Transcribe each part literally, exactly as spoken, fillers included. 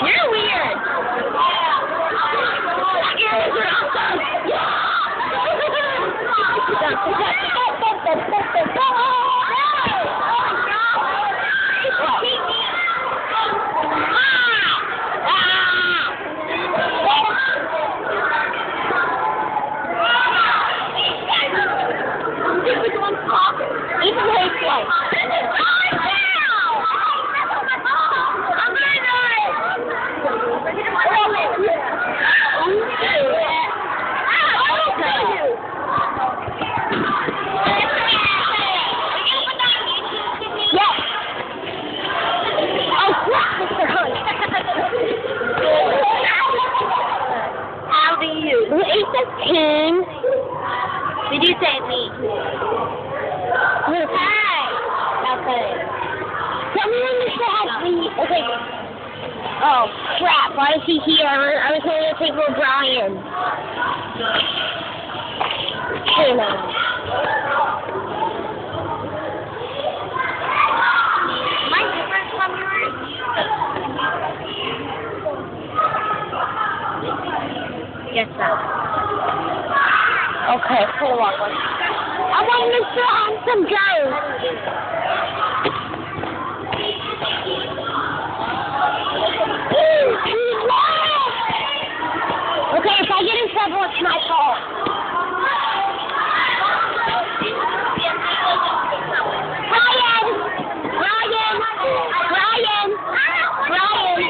You're weird. Scares are awesome. Even his life. How do you? It's a king. Did you say me? Hi. Okay. Tell me when you said me. Okay. Oh crap! Why is he here? I was going to take O'Brien. Hey now. My different from yours. Yes, sir. Okay, hold on. I want Mister Handsome Joe. Okay, if I get in trouble, it's my fault. Ryan! Ryan! Ryan! Ryan!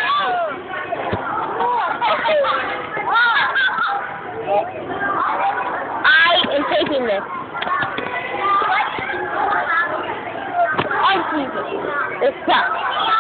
I am taking this. I'm taking it. It sucks.